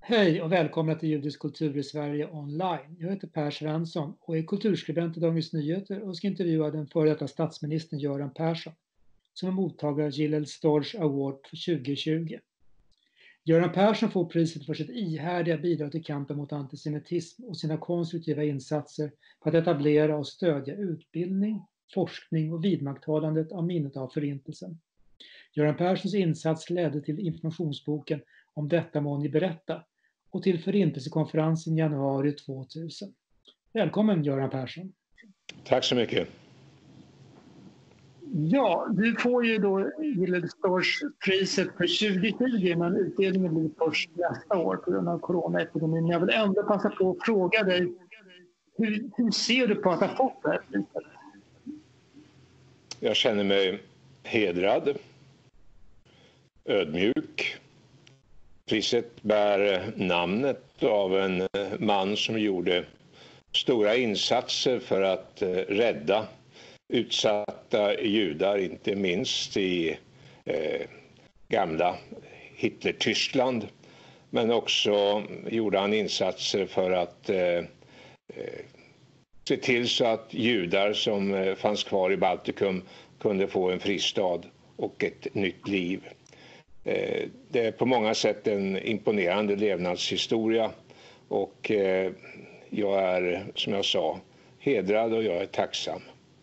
Hej och välkomna till Judisk kultur i Sverige online. Jag heter Per Svensson och är kulturskribent i Dagens Nyheter och ska intervjua den före detta statsministern Göran Persson som är mottagare av Gillel Storch Award för 2020. Göran Persson får priset för sitt ihärdiga bidrag till kampen mot antisemitism och sina konstruktiva insatser för att etablera och stödja utbildning, forskning och vidmakthållandet av minnet av Förintelsen. Göran Perssons insats ledde till informationsboken Om detta må ni berätta och till Förintelsekonferensen i januari 2000. Välkommen Göran Persson. Tack så mycket. Ja, du får ju då Gillel Storch-priset för 2020 men utdelningen blir först nästa år på grund av coronaepidemin. Jag vill ändå passa på att fråga dig, hur ser du på att ha fått det här priset? Jag känner mig hedrad, ödmjuk. Priset bär namnet av en man som gjorde stora insatser för att rädda utsatta judar, inte minst i gamla Hitler-Tyskland. Men också gjorde han insatser för att se till så att judar som fanns kvar i Baltikum kunde få en fristad och ett nytt liv. Det är på många sätt en imponerande levnadshistoria och jag är, som jag sa, hedrad och jag är tacksam.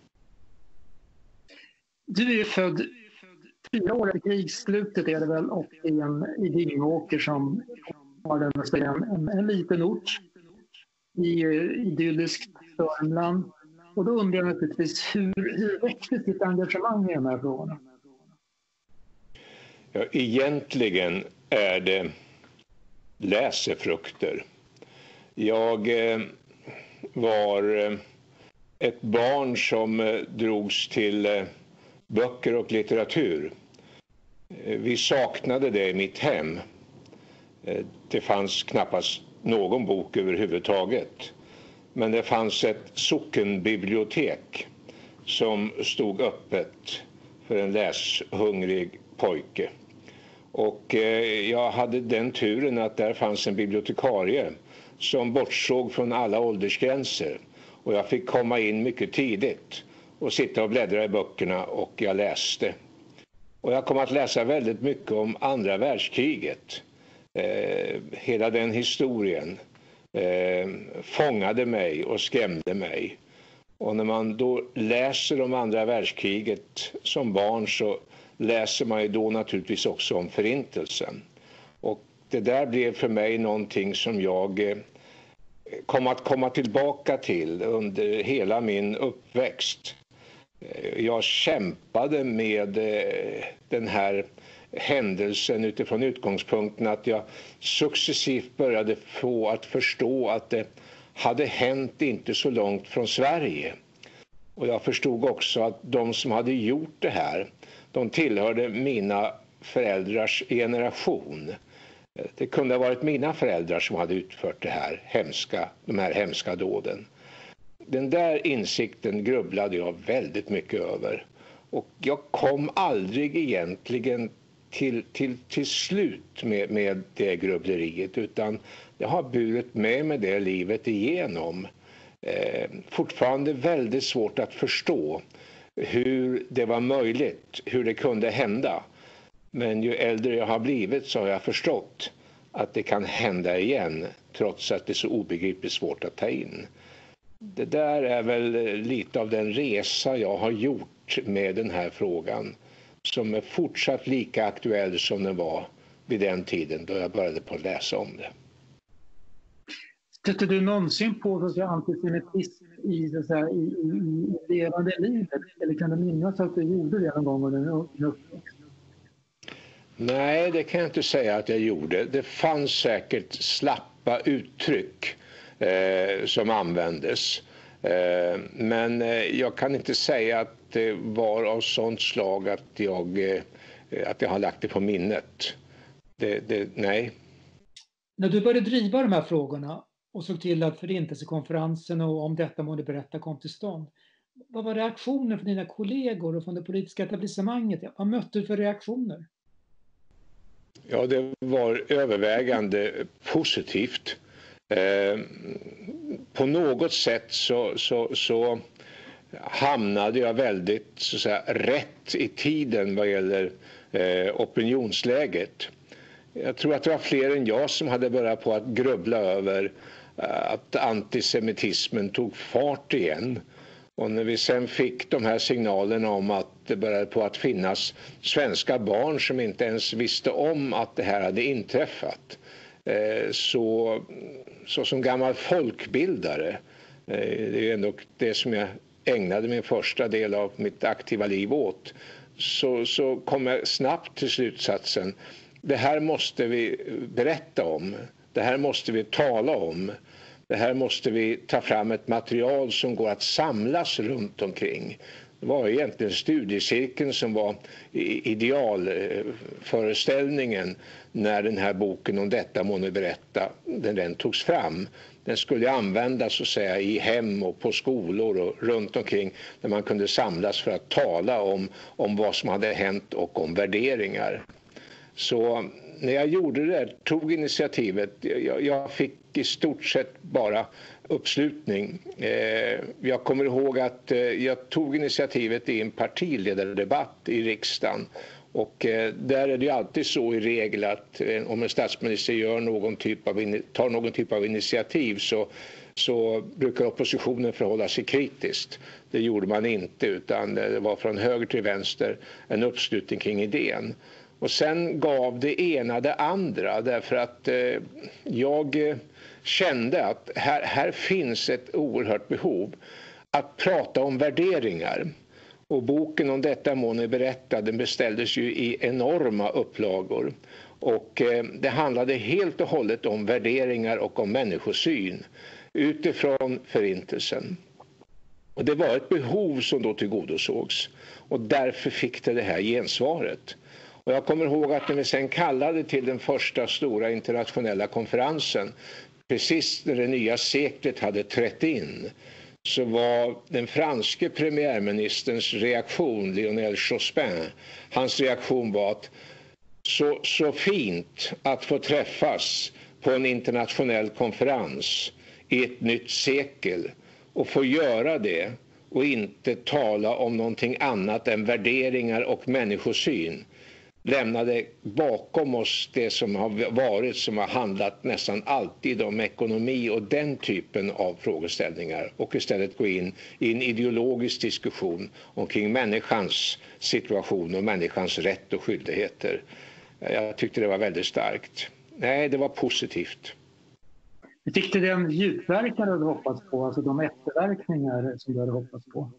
Du är född 4 år efter krigsslutet är det väl och i Vingåker som har en liten ort i idylliskt Sörmland. Och då undrar jag naturligtvis hur växte ditt engagemang i de här frågorna? Ja, egentligen är det läsefrukter. Jag var ett barn som drogs till böcker och litteratur. Vi saknade det i mitt hem. Det fanns knappast någon bok överhuvudtaget. Men det fanns ett sockenbibliotek som stod öppet för en läshungrig pojke. Och jag hade den turen att där fanns en bibliotekarie som bortsåg från alla åldersgränser. Och jag fick komma in mycket tidigt och sitta och bläddra i böckerna och jag läste. Och jag kom att läsa väldigt mycket om andra världskriget. Hela den historien fångade mig och skrämde mig. Och när man då läser om andra världskriget som barn så läser man ju då naturligtvis också om Förintelsen. Och det där blev för mig någonting som jag kom att komma tillbaka till under hela min uppväxt. Jag kämpade med den här händelsen utifrån utgångspunkten att jag successivt började få att förstå att det hade hänt inte så långt från Sverige. Och jag förstod också att de som hade gjort det här, de tillhörde mina föräldrars generation. Det kunde ha varit mina föräldrar som hade utfört de här hemska dåden. Den där insikten grubblade jag väldigt mycket över. Och jag kom aldrig egentligen till slut med det grubbleriet, utan jag har burit med mig det livet igenom. Fortfarande väldigt svårt att förstå hur det var möjligt, hur det kunde hända. Men ju äldre jag har blivit så har jag förstått att det kan hända igen trots att det är så obegripligt svårt att ta in. Det där är väl lite av den resa jag har gjort med den här frågan som är fortsatt lika aktuell som den var vid den tiden då jag började på att läsa om det. Stötte du någonsin på antisemitism i levande livet? Eller kan du minnas att du gjorde det någon gång under din uppväxt? Nej, det kan jag inte säga att jag gjorde. Det fanns säkert slappa uttryck som användes. Men jag kan inte säga att det var av sånt slag att jag har lagt det på minnet. Nej. När du började driva de här frågorna och såg till att Förintelsekonferensen och Om detta må ni berätta kom till stånd. Vad var reaktionen från dina kollegor och från det politiska etablissemanget? Vad mötte du för reaktioner? Ja, det var övervägande positivt. På något sätt så hamnade jag väldigt så att säga, rätt i tiden vad gäller opinionsläget. Jag tror att det var fler än jag som hade börjat på att grubbla över att antisemitismen tog fart igen. Och när vi sen fick de här signalerna om att det började på att finnas svenska barn som inte ens visste om att det här hade inträffat. Så som gammal folkbildare, det är ju ändå det som jag ägnade min första del av mitt aktiva liv åt, så kom jag snabbt till slutsatsen: det här måste vi berätta om, det här måste vi tala om, det här måste vi ta fram ett material som går att samlas runt omkring. Det var egentligen studiecirkeln som var idealföreställningen när den här boken Om detta må ni berätta, den togs fram. Den skulle användas så att säga i hem och på skolor och runt omkring där man kunde samlas för att tala om vad som hade hänt och om värderingar. Så när jag gjorde det, tog initiativet, jag fick i stort sett bara uppslutning. Jag kommer ihåg att jag tog initiativet i en partiledardebatt i riksdagen. Och där är det ju alltid så i regel att om en statsminister tar någon typ av initiativ så brukar oppositionen förhålla sig kritiskt. Det gjorde man inte, utan det var från höger till vänster en uppslutning kring idén. Och sen gav det ena det andra, därför att jag kände att här finns ett oerhört behov att prata om värderingar. Och boken Om detta må ni berätta, den beställdes ju i enorma upplagor. Och det handlade helt och hållet om värderingar och om människosyn utifrån förintelsen. Och det var ett behov som då tillgodosågs. Och därför fick det här gensvaret. Och jag kommer ihåg att när vi sen kallade till den första stora internationella konferensen, precis när det nya seklet hade trätt in, så var den franske premiärministerns reaktion, Lionel Jospin, hans reaktion var att så fint att få träffas på en internationell konferens i ett nytt sekel och få göra det och inte tala om någonting annat än värderingar och människosyn. Lämnade bakom oss det som har handlat nästan alltid om ekonomi och den typen av frågeställningar, och istället gå in i en ideologisk diskussion omkring människans situation och människans rätt och skyldigheter. Jag tyckte det var väldigt starkt. Nej, det var positivt. Fick du den djupverkan du hade hoppats på, alltså de efterverkningar som du hade hoppats på?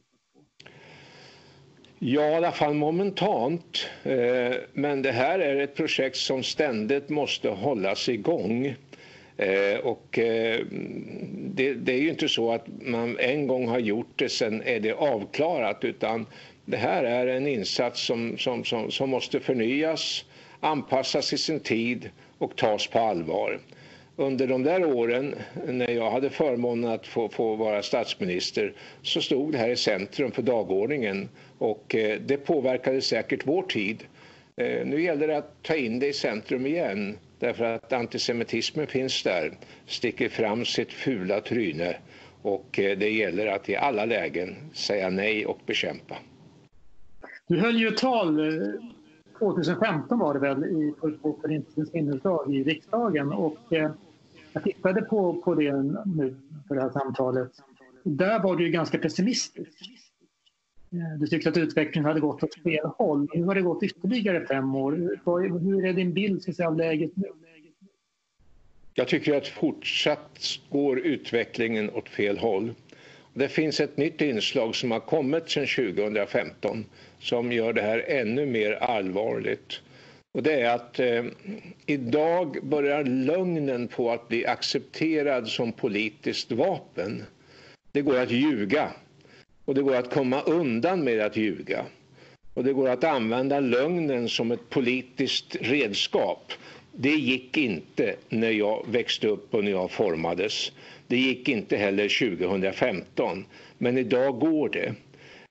Ja, i alla fall momentant. Men det här är ett projekt som ständigt måste hållas igång. Och det är ju inte så att man en gång har gjort det, sen är det avklarat, utan det här är en insats som måste förnyas, anpassas i sin tid och tas på allvar. Under de där åren när jag hade förmånen att få vara statsminister så stod det här i centrum för dagordningen, och det påverkade säkert vår tid. Nu gäller det att ta in det i centrum igen, därför att antisemitismen finns där, sticker fram sitt fula tryne, och det gäller att i alla lägen säga nej och bekämpa. Du höll ju tal 2015 var det väl på Förintelsens minnesdag i riksdagen, och jag tittade på det nu för det här samtalet. Där var du ju ganska pessimistisk. Du tyckte att utvecklingen hade gått åt fel håll. Nu har det gått ytterligare 5 år. Hur är din bild av läget nu? Jag tycker att fortsatt går utvecklingen åt fel håll. Det finns ett nytt inslag som har kommit sedan 2015 som gör det här ännu mer allvarligt. Och det är att idag börjar lögnen på att bli accepterad som politiskt vapen. Det går att ljuga, och det går att komma undan med att ljuga. Och det går att använda lögnen som ett politiskt redskap. Det gick inte när jag växte upp och när jag formades. Det gick inte heller 2015. Men idag går det.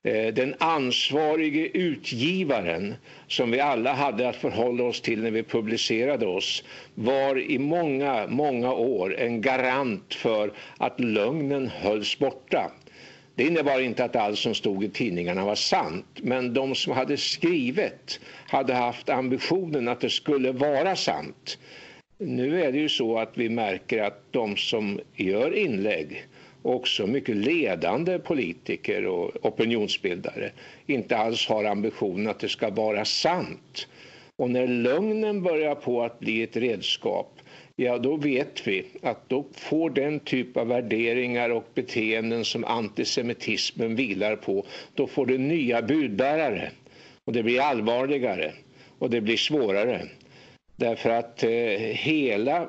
Den ansvarige utgivaren som vi alla hade att förhålla oss till när vi publicerade oss var i många, många år en garant för att lögnen hölls borta. Det innebar inte att allt som stod i tidningarna var sant, men de som hade skrivit hade haft ambitionen att det skulle vara sant. Nu är det ju så att vi märker att de som gör inlägg, också mycket ledande politiker och opinionsbildare, inte alls har ambitionen att det ska vara sant. Och när lögnen börjar på att bli ett redskap, ja, då vet vi att då får den typ av värderingar och beteenden som antisemitismen vilar på, då får det nya budbärare. Och det blir allvarligare och det blir svårare. Därför att hela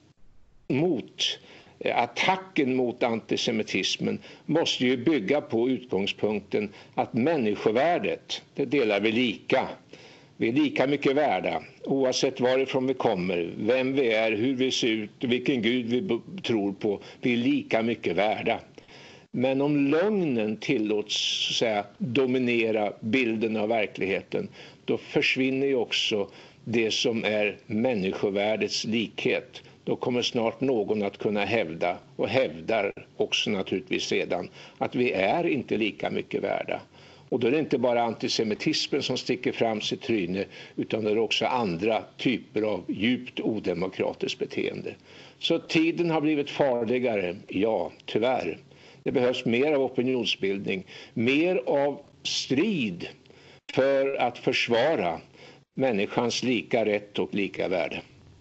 attacken mot antisemitismen måste ju bygga på utgångspunkten att människovärdet, det delar vi lika. Vi är lika mycket värda, oavsett varifrån vi kommer, vem vi är, hur vi ser ut, vilken Gud vi tror på. Vi är lika mycket värda. Men om lögnen tillåts så att säga, dominera bilden av verkligheten, då försvinner ju också det som är människovärdets likhet. Då kommer snart någon att kunna hävda, och hävdar också naturligtvis redan, att vi är inte lika mycket värda. Och då är det inte bara antisemitismen som sticker fram sitt tryne, utan det är också andra typer av djupt odemokratiskt beteende. Så tiden har blivit farligare, ja, tyvärr. Det behövs mer av opinionsbildning, mer av strid för att försvara människans lika rätt och lika värde.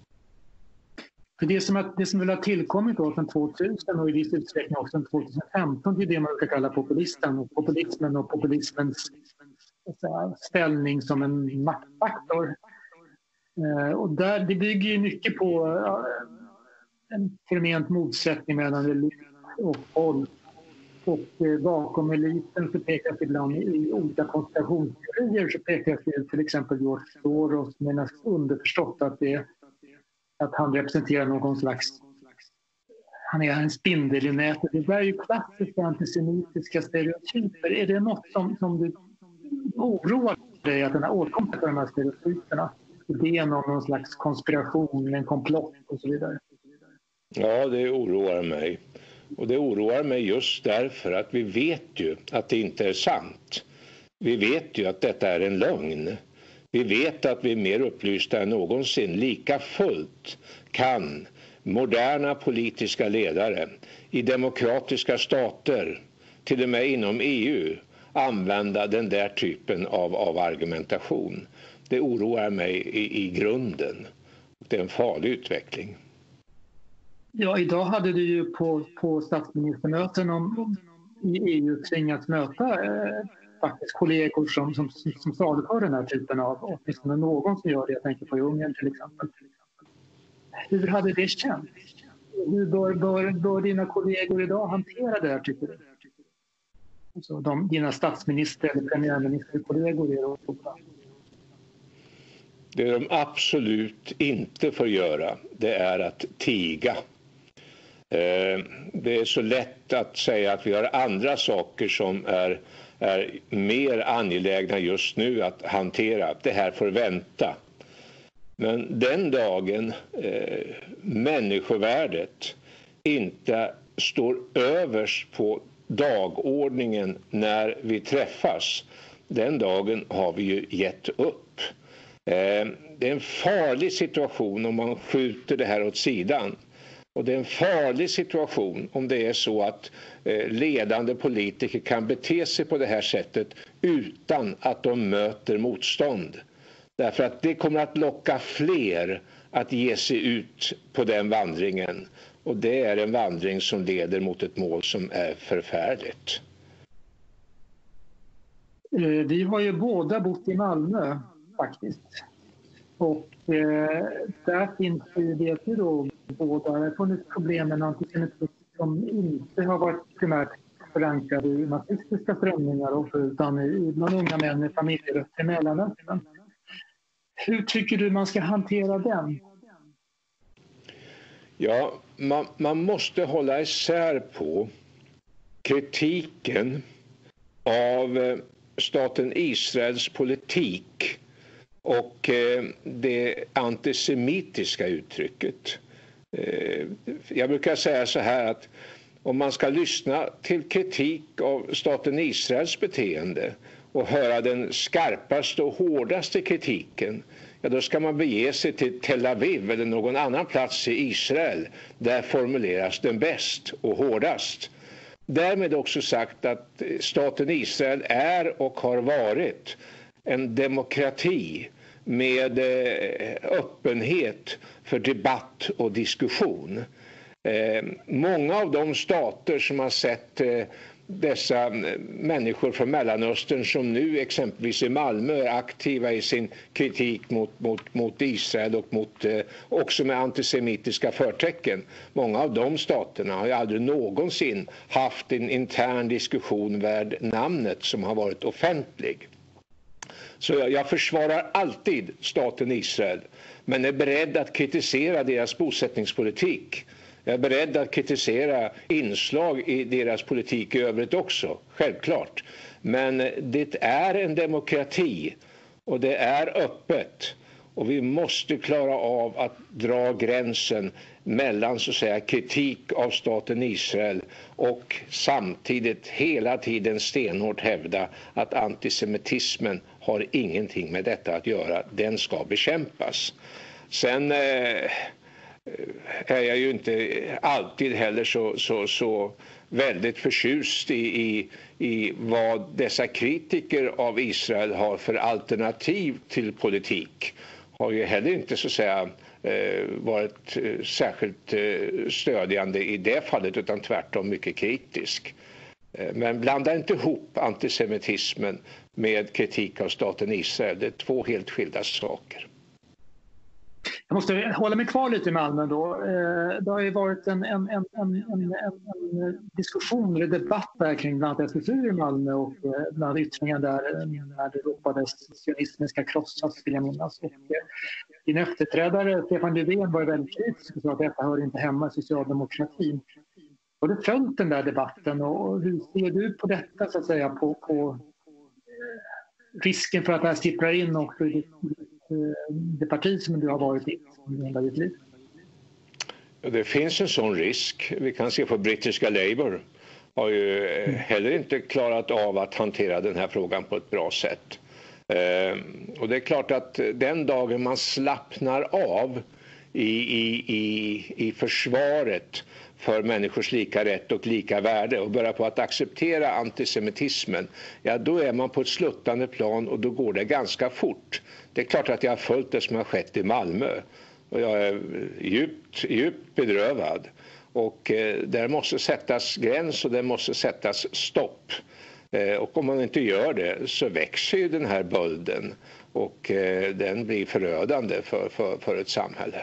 För det som väl har tillkommit då sedan 2000 och i viss utsträckning också sedan 2015, det är det man brukar kalla populismen och populismens ställning som en maktfaktor. Och det bygger ju mycket på en förment motsättning mellan elit och folk. Och bakom eliten så pekas ibland i olika konspirationsteorier, så pekas det till exempel George Soros, men underförstått att han representerar någon slags, han är en spindel i nätet. Det är ju klassiska antisemitiska stereotyper. Är det något som du oroar dig, att den här återkomsten till de här stereotyperna? Idén om någon slags konspiration, en komplott och så vidare? Ja, det oroar mig. Och det oroar mig just därför att vi vet ju att det inte är sant. Vi vet ju att detta är en lögn. Vi vet att vi är mer upplysta än någonsin. Lika fullt kan moderna politiska ledare i demokratiska stater, till och med inom EU, använda den där typen av argumentation. Det oroar mig i grunden. Det är en farlig utveckling. Ja, idag hade du ju på statsministermöten i EU tvingats möta faktiskt kollegor som saluför den här typen av, åtminstone någon som gör det. Jag tänker på Ungern till exempel. Hur hade det känts? Hur bör dina kollegor idag hantera det här, tycker du? Alltså dina statsminister eller premiärministerkollegor i Europa? Det de absolut inte får göra, det är att tiga. Det är så lätt att säga att vi har andra saker som är mer angelägna just nu att hantera. Det här får vänta. Men den dagen människovärdet inte står överst på dagordningen när vi träffas, den dagen har vi ju gett upp. Det är en farlig situation om man skjuter det här åt sidan. Och det är en farlig situation om det är så att ledande politiker kan bete sig på det här sättet utan att de möter motstånd. Därför att det kommer att locka fler att ge sig ut på den vandringen. Och det är en vandring som leder mot ett mål som är förfärligt. Vi har ju båda bott i Malmö faktiskt. Och där finns det då båda funnits problem med antisemitism som inte har varit primärt förankrade i nazistiska strömningar utan bland unga män med familjerötter i Mellanöstern. Hur tycker du man ska hantera den? Ja, man måste hålla isär på kritiken av staten Israels politik och det antisemitiska uttrycket. Jag brukar säga så här att om man ska lyssna till kritik av staten Israels beteende och höra den skarpaste och hårdaste kritiken, ja, då ska man bege sig till Tel Aviv eller någon annan plats i Israel. Där formuleras den bäst och hårdast. Därmed också sagt att staten Israel är och har varit en demokrati med öppenhet för debatt och diskussion. Många av de stater som har sett dessa människor från Mellanöstern som nu exempelvis i Malmö är aktiva i sin kritik mot Israel och också med antisemitiska förtecken. Många av de staterna har ju aldrig någonsin haft en intern diskussion värd namnet som har varit offentlig. Så jag försvarar alltid staten Israel, men är beredd att kritisera deras bosättningspolitik. Jag är beredd att kritisera inslag i deras politik i övrigt också, självklart. Men det är en demokrati och det är öppet. Och vi måste klara av att dra gränsen mellan så att säga kritik av staten Israel och samtidigt hela tiden stenhårt hävda att antisemitismen har ingenting med detta att göra. Den ska bekämpas. Sen är jag ju inte alltid heller så väldigt förtjust i vad dessa kritiker av Israel har för alternativ till politik. Har ju heller inte så att säga varit särskilt stödjande i det fallet, utan tvärtom mycket kritisk. Men blanda inte ihop antisemitismen med kritik av staten Israel. Det är två helt skilda saker. Jag måste hålla mig kvar lite i Malmö då. Det har ju varit en diskussion eller debatt där kring bland annat SSU i Malmö och bland yttringar där när det ropades sionismen ska krossas, vill jag minnas. Och din efterträdare Stefan Löfven var väldigt kritisk och sa att detta hör inte hemma i socialdemokratin. Har du följt den där debatten och hur ser du på detta så att säga på risken för att det här sipprar in och det parti som du har varit i under ditt liv? Det finns en sån risk. Vi kan se på brittiska Labour har ju heller inte klarat av att hantera den här frågan på ett bra sätt. Och det är klart att den dagen man slappnar av i försvaret för människors lika rätt och lika värde och börjar på att acceptera antisemitismen, ja då är man på ett sluttande plan och då går det ganska fort. Det är klart att jag har följt det som har skett i Malmö och jag är djupt bedrövad. Och där måste sättas gräns och det måste sättas stopp. Och om man inte gör det så växer ju den här bölden och den blir förödande för ett samhälle.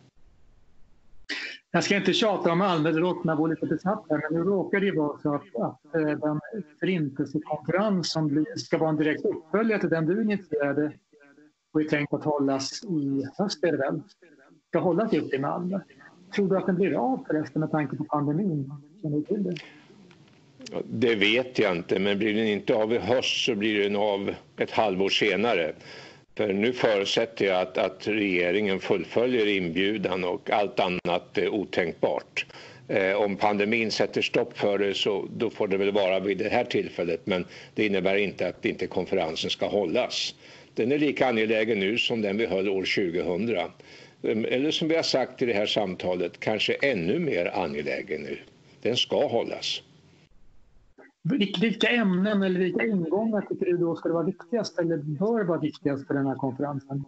Jag ska inte tjata om Malmö, det låter mig vara lite besatt här, men nu råkar det vara så att den förintelsekonferens som ska vara en direkt uppföljare till den du initierade och är tänkt att hållas i höst är det väl, ska hållas just i Malmö. Tror du att den blir av förresten med tanke på pandemin? Känner du till det? Det vet jag inte, men blir den inte av i höst så blir den av ett halvår senare. För nu förutsätter jag att regeringen fullföljer inbjudan och allt annat är otänkbart. Om pandemin sätter stopp för det så då får det väl vara vid det här tillfället, men det innebär inte att inte konferensen ska hållas. Den är lika angelägen nu som den vi höll år 2000. Eller som vi har sagt i det här samtalet, kanske ännu mer angelägen nu. Den ska hållas. Vilka ämnen eller vilka ingångar tycker du då ska vara viktigast eller bör vara viktigast för den här konferensen?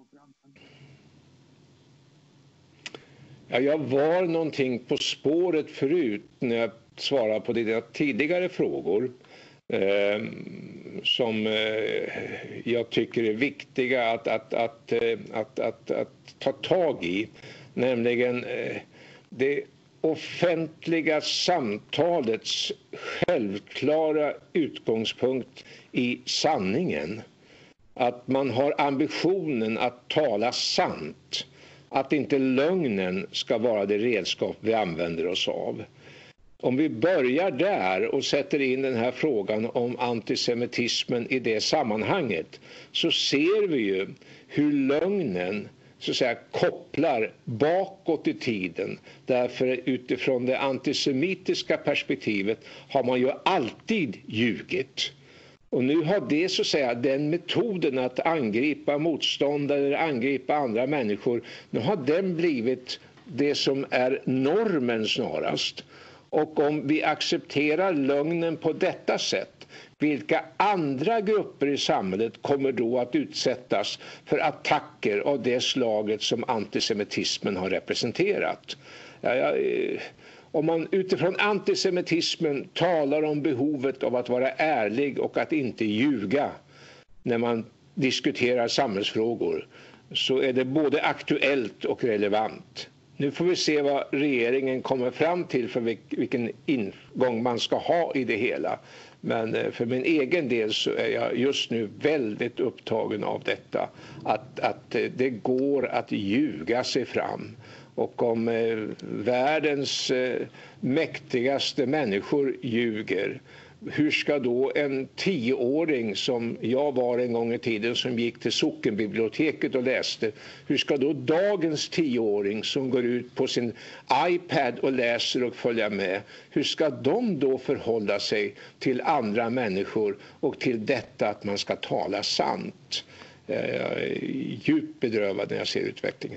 Ja, jag var någonting på spåret förut när jag svarade på dina tidigare frågor som jag tycker är viktiga att ta tag i, nämligen det offentliga samtalets självklara utgångspunkt i sanningen. Att man har ambitionen att tala sant. Att inte lögnen ska vara det redskap vi använder oss av. om vi börjar där och sätter in den här frågan om antisemitismen i det sammanhanget, så ser vi ju hur lögnen så att säga kopplar bakåt i tiden. Därför utifrån det antisemitiska perspektivet har man ju alltid ljugit. Och nu har det så att säga den metoden att angripa motståndare eller angripa andra människor, nu har den blivit det som är normen snarast. Och om vi accepterar lögnen på detta sätt, vilka andra grupper i samhället kommer då att utsättas för attacker av det slaget som antisemitismen har representerat? Om man utifrån antisemitismen talar om behovet av att vara ärlig och att inte ljuga när man diskuterar samhällsfrågor, så är det både aktuellt och relevant. Nu får vi se vad regeringen kommer fram till för vilken ingång man ska ha i det hela. Men för min egen del så är jag just nu väldigt upptagen av detta. Att det går att ljuga sig fram. Och om världens mäktigaste människor ljuger, hur ska då en 10-åring som jag var en gång i tiden som gick till sockenbiblioteket och läste, hur ska då dagens 10-åring som går ut på sin iPad och läser och följer med, hur ska de då förhålla sig till andra människor och till detta att man ska tala sant? Jag är djupt bedrövad när jag ser utvecklingen.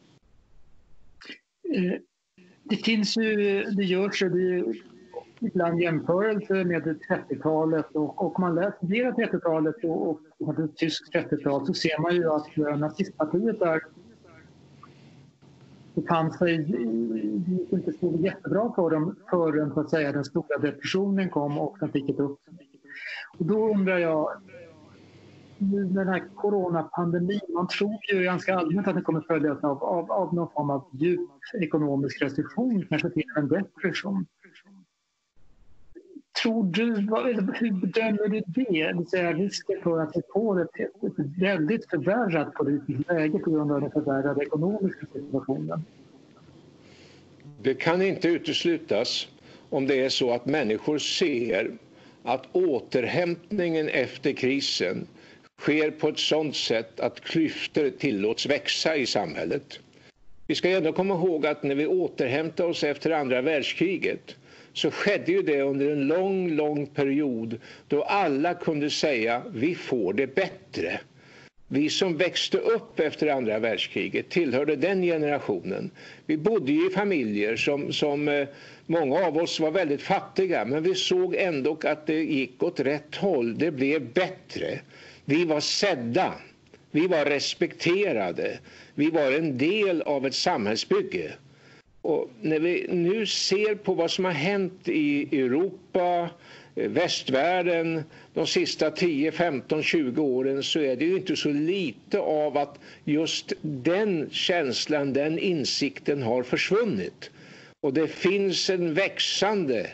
Det finns ju, det görs ju ibland jämförelser med 30-talet och man läser mer 30-talet och det tysk 30-tal, så ser man ju att nazistpartiet där befann sig, det inte stod jättebra för dem förrän så att säga den stora depressionen kom och den fick ett upp. Och då undrar jag, den här coronapandemin, man tror ju ganska allmänt att det kommer följas av någon form av djup ekonomisk restriktion, kanske till en depression. Tror du, hur bedömer du det? Det vill säga risken för att vi får ett väldigt förvärrat politiskt läge på grund av den förvärrade ekonomiska situationen? Det kan inte uteslutas om det är så att människor ser att återhämtningen efter krisen sker på ett sådant sätt att klyftor tillåts växa i samhället. Vi ska ändå komma ihåg att när vi återhämtade oss efter andra världskriget, så skedde ju det under en lång period då alla kunde säga vi får det bättre. Vi som växte upp efter andra världskriget tillhörde den generationen. Vi bodde i familjer som många av oss var väldigt fattiga, men vi såg ändå att det gick åt rätt håll. Det blev bättre. Vi var sedda. Vi var respekterade. Vi var en del av ett samhällsbygge. Och när vi nu ser på vad som har hänt i Europa, västvärlden de sista 10, 15, 20 åren, så är det ju inte så lite av att just den känslan, den insikten har försvunnit. Och det finns en växande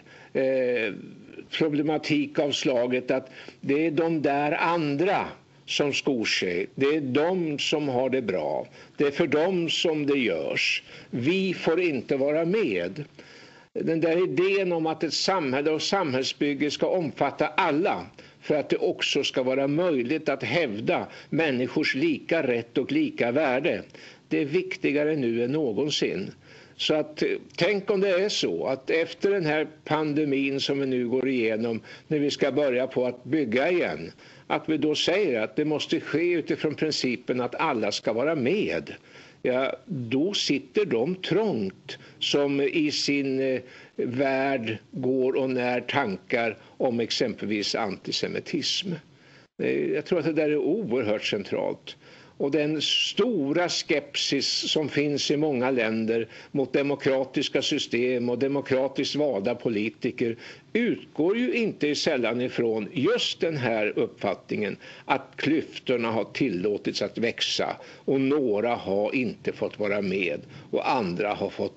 problematik av slaget att det är de där andra som skor sig. Det är de som har det bra. Det är för dem som det görs. Vi får inte vara med. Den där idén om att ett samhälle och samhällsbygge ska omfatta alla, för att det också ska vara möjligt att hävda människors lika rätt och lika värde, det är viktigare nu än någonsin. Så att tänk om det är så att efter den här pandemin som vi nu går igenom, när vi ska börja på att bygga igen, att vi då säger att det måste ske utifrån principen att alla ska vara med. Ja, då sitter de trångt som i sin värld går och när tankar om exempelvis antisemitism. Jag tror att det där är oerhört centralt. Och den stora skepsis som finns i många länder mot demokratiska system och demokratiskt valda politiker utgår ju inte sällan ifrån just den här uppfattningen att klyftorna har tillåtits att växa och några har inte fått vara med och andra har fått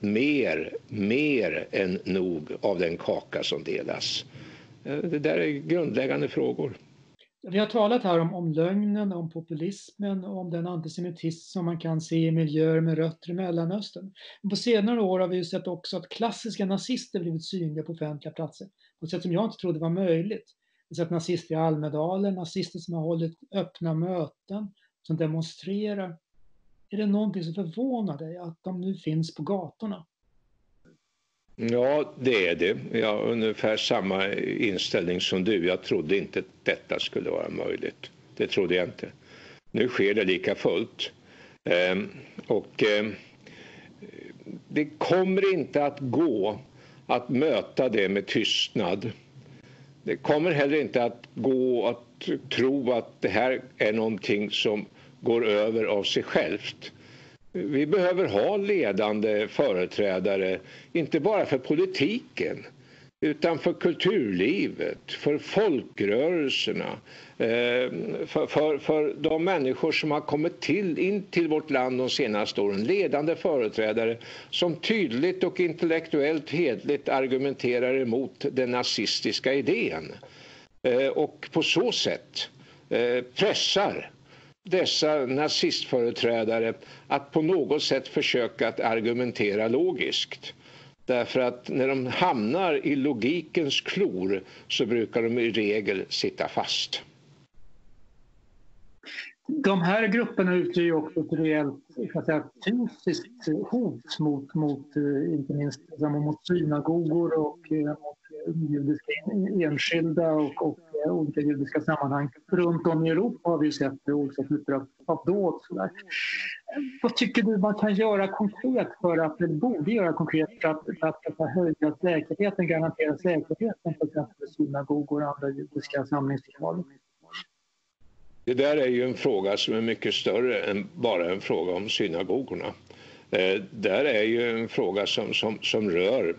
mer än nog av den kaka som delas. Det där är grundläggande frågor. Vi har talat här om lögnen, om populismen och om den antisemitism som man kan se i miljöer med rötter i Mellanöstern. Men på senare år har vi ju sett också att klassiska nazister blivit synliga på offentliga platser på ett sätt som jag inte trodde var möjligt. Vi har sett nazister i Almedalen, nazister som har hållit öppna möten, som demonstrerar. Är det någonting som förvånar dig att de nu finns på gatorna? Ja, det är det. Jag har ungefär samma inställning som du. Jag trodde inte att detta skulle vara möjligt. Det trodde jag inte. Nu sker det lika fullt. Det kommer inte att gå att möta det med tystnad. Det kommer heller inte att gå att tro att det här är någonting som går över av sig självt. Vi behöver ha ledande företrädare, inte bara för politiken, utan för kulturlivet, för folkrörelserna, för de människor som har kommit in till vårt land de senaste åren. Ledande företrädare som tydligt och intellektuellt hedligt argumenterar emot den nazistiska idén. Och på så sätt pressar dessa nazistföreträdare att på något sätt försöka att argumentera logiskt. Därför att när de hamnar i logikens klor så brukar de i regel sitta fast. De här grupperna utgör ju också ett rejält fysiskt hot mot inte minst mot synagogor och mot judiska enskilda och olika judiska sammanhang. Runt om i Europa har vi sett olika typer av dåd. Vad tycker du man kan göra konkret eller borde göra konkret för att höja säkerheten, garantera säkerheten för exempel synagogor och andra judiska samlingslokaler? Det där är ju en fråga som är mycket större än bara en fråga om synagogorna. Där är ju en fråga som rör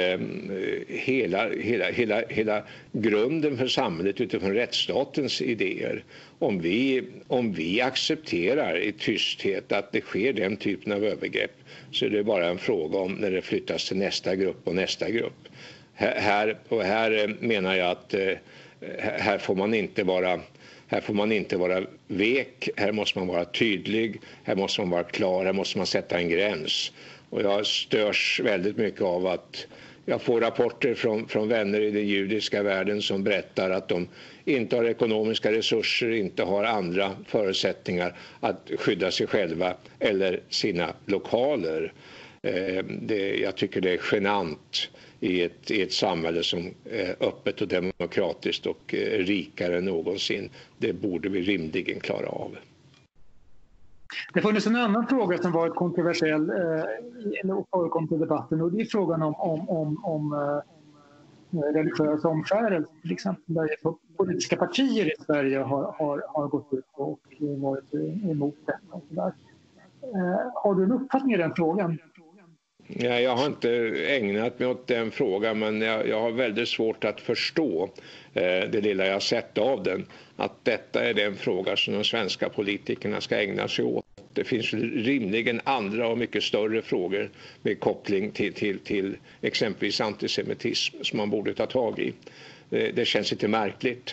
hela grunden för samhället utifrån rättsstatens idéer. Om vi accepterar i tysthet att det sker den typen av övergrepp så är det bara en fråga om när det flyttas till nästa grupp och nästa grupp. Här menar jag att här får man inte vara vek, här måste man vara tydlig, här måste man vara klar, här måste man sätta en gräns. Och jag störs väldigt mycket av att jag får rapporter från vänner i den judiska världen som berättar att de inte har ekonomiska resurser, inte har andra förutsättningar att skydda sig själva eller sina lokaler. Jag tycker det är genant i ett samhälle som är öppet och demokratiskt och rikare än någonsin. Det borde vi rimligen klara av. Det funnits en annan fråga som varit kontroversiell och förekommit i debatten, och det är frågan om religiös omskärelse till exempel, där politiska partier i Sverige har gått ut och varit emot detta och så där. Har du en uppfattning i den frågan? Ja, jag har inte ägnat mig åt den frågan, men jag har väldigt svårt att förstå det lilla jag sett av den, att detta är den fråga som de svenska politikerna ska ägna sig åt. Det finns rimligen andra och mycket större frågor med koppling till exempelvis antisemitism som man borde ta tag i. Det känns lite märkligt.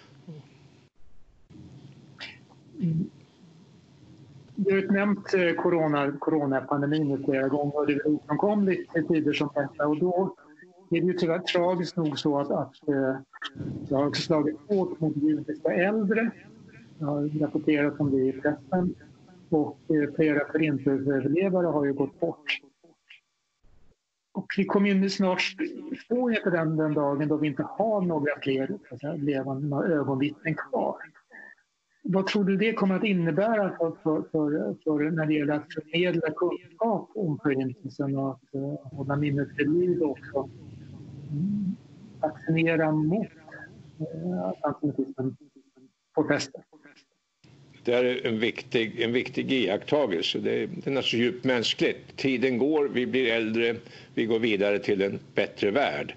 Du har nämnt coronapandemin flera gånger, och det är ofrånkomligt i tider som detta, och då är det ju tyvärr tragiskt nog så att det har också slagit hårt mot judiska äldre. Jag har rapporterat om det i pressen, och flera förintelseöverlevare har ju gått bort. Och vi kommer ju nu snart stå inför den dagen då vi inte har några fler levande ögonvittnen kvar. Vad tror du det kommer att innebära för när det gäller att förmedla kunskap om förintelsen och att hålla minnet vid liv och också vaccinera mot antisemitismen på fäste? Det är en viktig iakttagelse. Det är naturligtvis djupt mänskligt. Tiden går, vi blir äldre, vi går vidare till en bättre värld.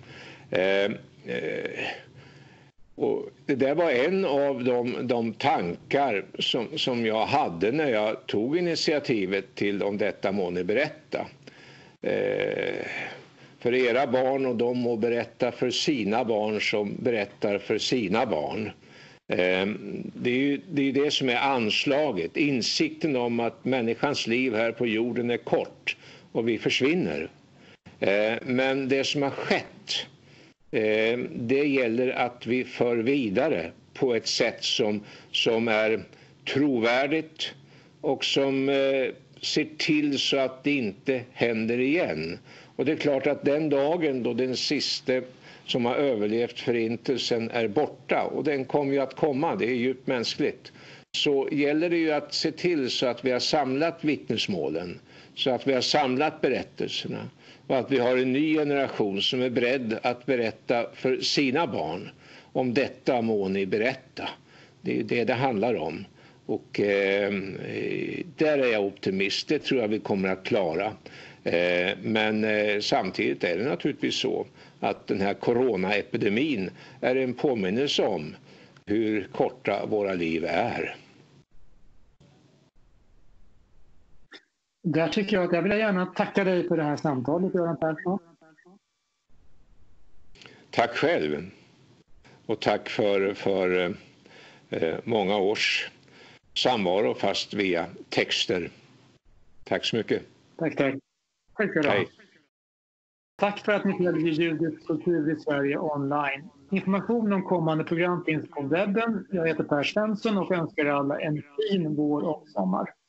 Och det där var en av de tankar som jag hade när jag tog initiativet till Om detta må ni berätta. För era barn, och de må berätta för sina barn som berättar för sina barn. Det är ju det som är anslaget. Insikten om att människans liv här på jorden är kort och vi försvinner. Men det som har skett, det gäller att vi för vidare på ett sätt som är trovärdigt och som ser till så att det inte händer igen. Och det är klart att den dagen då den sista som har överlevt förintelsen är borta, och den kommer ju att komma, det är djupt mänskligt, så gäller det ju att se till så att vi har samlat vittnesmålen, så att vi har samlat berättelserna och att vi har en ny generation som är beredd att berätta för sina barn. Om detta må ni berätta. Det är det handlar om. Och där är jag optimist. Det tror jag vi kommer att klara. Men samtidigt är det naturligtvis så att den här coronaepidemin är en påminnelse om hur korta våra liv är. Där tycker jag att jag vill gärna tacka dig för det här samtalet, Göran Persson. Tack själv. Och tack för många års samvaro fast via texter. Tack så mycket. Tack. Hej. Tack för att ni följer Judisk kultur i Sverige online. Information om kommande program finns på webben. Jag heter Per Svensson och önskar alla en fin vår och sommar.